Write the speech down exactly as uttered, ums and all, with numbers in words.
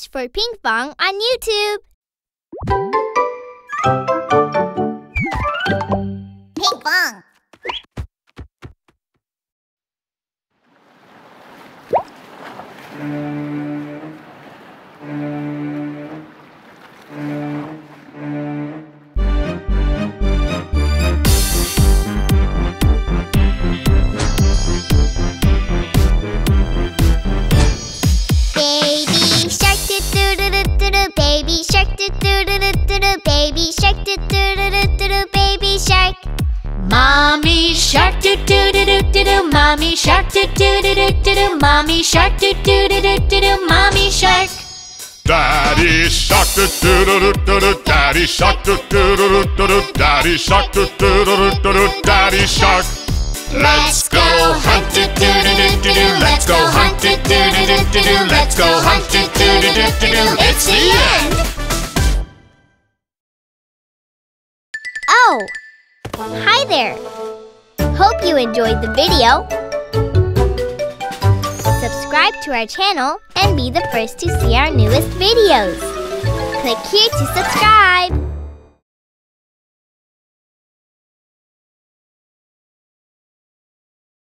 Search for Pinkfong on YouTube. Pinkfong. Baby shark doo doo doo doo doo doo. Baby shark doo doo doo doo doo doo. Baby shark doo doo doo doo doo doo. Baby shark. Mommy shark doo doo doo doo doo doo. Mommy shark doo doo doo doo doo doo. Mommy shark doo doo doo doo doo doo. Mommy shark. Daddy shark doo doo doo doo doo. Daddy shark doo doo doo doo doo. Daddy shark doo doo doo doo doo. Daddy shark. Let's go hunt doo doo doo doo doo doo. Let's go hunt doo doo doo doo doo doo. Let's go hunt doo doo doo doo doo doo. It's the end. Oh! Hi there! Hope you enjoyed the video. Subscribe to our channel and be the first to see our newest videos. Click here to subscribe.